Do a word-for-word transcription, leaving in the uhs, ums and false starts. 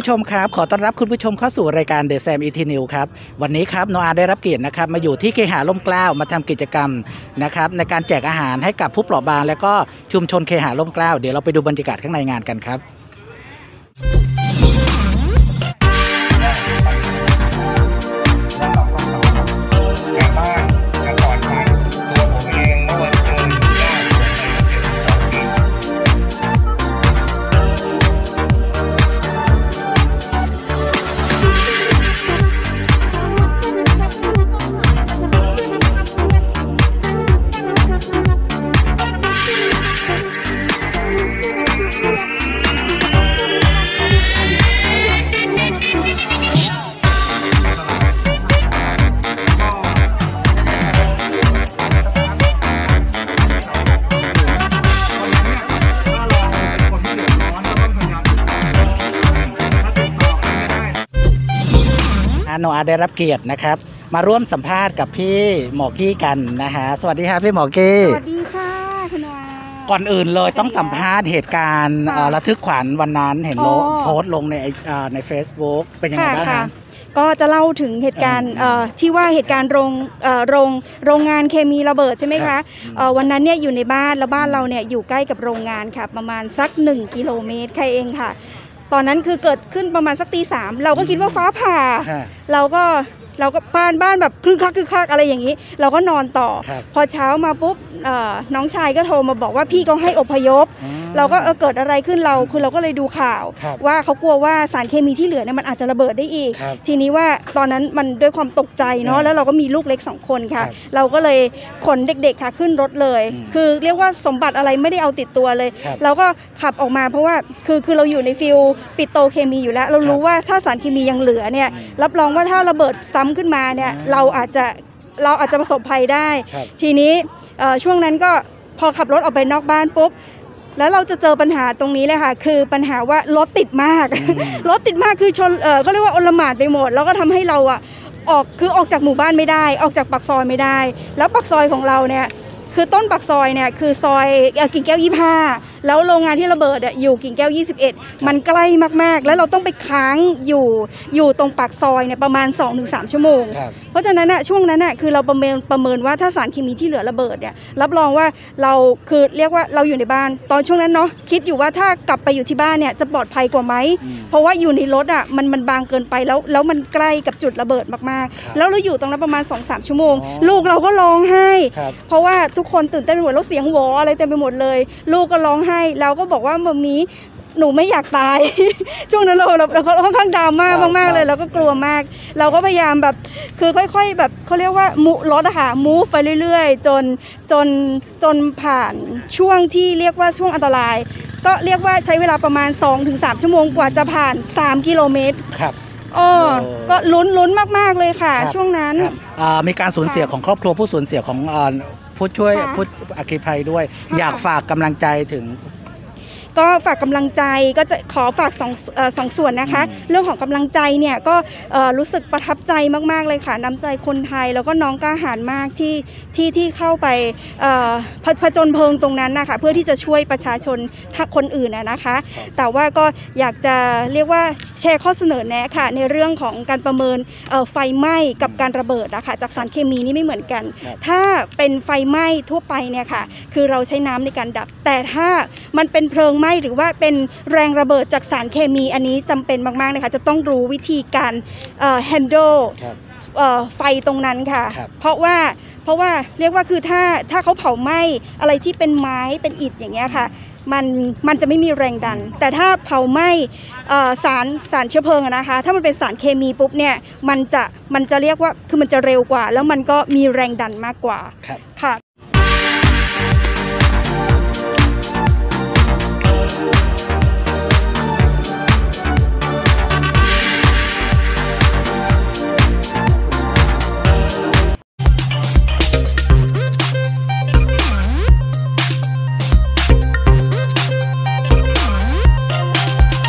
ผู้ชมครับขอต้อนรับคุณผู้ชมเข้าสู่รายการ The Sam อี ที News ครับวันนี้ครับโนอาได้รับเกียรตินะครับมาอยู่ที่เคหะร่มเกล้ามาทำกิจกรรมนะครับในการแจกอาหารให้กับผู้เปราะบางและก็ชุมชนเคหะร่มเกล้าเดี๋ยวเราไปดูบรรยากาศข้างในงานกันครับโนอาได้รับเกียรตินะครับมาร่วมสัมภาษณ์กับพี่หมอกี้กันนะฮะสวัสดีครับพี่หมอกี้สวัสดีค่ะคุณโนอาก่อนอื่นเลยต้องสัมภาษณ์เหตุการณ์ระทึกขวัญวันนั้นเห็นโพสต์ลงในใน Facebook เป็นยังไงบ้างคะก็จะเล่าถึงเหตุการณ์ที่ว่าเหตุการณ์โรงโรงโรงงานเคมีระเบิดใช่ไหมคะวันนั้นเนี่ยอยู่ในบ้านแล้วบ้านเราเนี่ยอยู่ใกล้กับโรงงานค่ะประมาณสักหนึ่งกิโลเมตรแค่เองค่ะตอนนั้นคือเกิดขึ้นประมาณสักตีสามเราก็คิดว่าฟ้าผ่าเราก็เราก็บ้านบ้านแบบคลึกคลักคลึกคลักอะไรอย่างนี้เราก็นอนต่อพอเช้ามาปุ๊บน้องชายก็โทรมาบอกว่าพี่เขาให้อพยพเราก็เออเกิดอะไรขึ้นเราคือเราก็เลยดูข่าวว่าเขากลัวว่าสารเคมีที่เหลือเนี่ยมันอาจจะระเบิดได้อีกทีนี้ว่าตอนนั้นมันด้วยความตกใจเนาะแล้วเราก็มีลูกเล็กสองคนค่ะเราก็เลยขนเด็กๆค่ะขึ้นรถเลยคือเรียกว่าสมบัติอะไรไม่ได้เอาติดตัวเลยเราก็ขับออกมาเพราะว่าคือคือเราอยู่ในฟิลปิโตรเคมีอยู่แล้วเรารู้ว่าถ้าสารเคมียังเหลือเนี่ยรับรองว่าถ้าระเบิดซ้ำขึ้นมาเนี่ยเราอาจจะเราอาจจะประสบภัยได้ทีนี้ช่วงนั้นก็พอขับรถออกไปนอกบ้านปุ๊บแล้วเราจะเจอปัญหาตรงนี้เลยค่ะคือปัญหาว่ารถติดมากรถติดมากคือชนเออเขาเรียกว่าโอลหม่านไปหมดแล้วก็ทำให้เราอะออกคือออกจากหมู่บ้านไม่ได้ออกจากปากซอยไม่ได้แล้วปากซอยของเราเนี่ยคือต้นปากซอยเนี่ยคือซอยกิ่งแก้วยี่สิบห้าแล้วโรงงานที่ระเบิดอยู่กิ่งแก้วยี่สิบเอ็ดมันใกล้มากๆแล้วเราต้องไปค้างอยู่อยู่ตรงปากซอยเนี่ยประมาณ สองถึงสาม ชั่วโมงเพราะฉะนั้นน่ะช่วงนั้นน่ะคือเราประเมินประเมินว่าถ้าสารเคมีที่เหลือระเบิดเนี่ยรับรองว่าเราคือเรียกว่าเราอยู่ในบ้านตอนช่วงนั้นเนาะคิดอยู่ว่าถ้ากลับไปอยู่ที่บ้านเนี่ยจะปลอดภัยกว่าไหมเพราะว่าอยู่ในรถอ่ะมันมันบางเกินไปแล้วแล้วมันใกล้กับจุดระเบิดมากๆแล้วเราอยู่ตรงนั้นประมาณ สองถึงสาม ชั่วโมงลูกเราก็ร้องไห้เพราะว่าทุกคนตื่นเต้นไปหมดแล้วเสียงโหวอะไรเต็มไปหมดเลยลูกก็ร้องไห้เราก็บอกว่ามัมมี่หนูไม่อยากตาย ช่วงนั้นเราเราเราค่อนข้างดราม่ามากๆเลยเราก็กลัวมากเราก็พยายามแบบคือค่อยๆแบบเขาเรียกว่ามูรถอะค่ะมูฟไปเรื่อยๆจนจนจนผ่านช่วงที่เรียกว่าช่วงอันตรายก็เรียกว่าใช้เวลาประมาณ สองถึงสาม ชั่วโมงกว่าจะผ่านสามกิโลเมตรครับอ๋อก็ลุ้นลุ้นมากๆเลยค่ะช่วงนั้นมีการสูญเสียของครอบครัวผู้สูญเสียของผู้ช่วยผู้อัคคีภัยด้วยอยากฝากกำลังใจถึงก็ฝากกำลังใจก็จะขอฝากสองสองส่วนนะคะเรื่องของกำลังใจเนี่ยก็รู้สึกประทับใจมากๆเลยค่ะน้ำใจคนไทยแล้วก็น้องกล้าหาญมากที่ที่ที่เข้าไปผจญเพลิงตรงนั้นนะคะเพื่อที่จะช่วยประชาชนถ้าคนอื่นนะคะแต่ว่าก็อยากจะเรียกว่าแชร์ข้อเสนอแนะค่ะในเรื่องของการประเมินไฟไหม้กับการระเบิดนะคะจากสารเคมีนี่ไม่เหมือนกันถ้าเป็นไฟไหม้ทั่วไปเนี่ยค่ะคือเราใช้น้ำในการดับแต่ถ้ามันเป็นเพลิงไหม้หรือว่าเป็นแรงระเบิดจากสารเคมีอันนี้จำเป็นมากๆนะคะจะต้องรู้วิธีการ handle ไฟตรงนั้นค่ะเพราะว่าเพราะว่าเรียกว่าคือถ้าถ้าเขาเผาไหม้อะไรที่เป็นไม้เป็นอิฐอย่างเงี้ยค่ะมันมันจะไม่มีแรงดันแต่ถ้าเผาไหม้สารสารเชื้อเพลิงนะคะถ้ามันเป็นสารเคมีปุ๊บเนี่ยมันจะมันจะเรียกว่าคือมันจะเร็วกว่าแล้วมันก็มีแรงดันมากกว่าค่ะ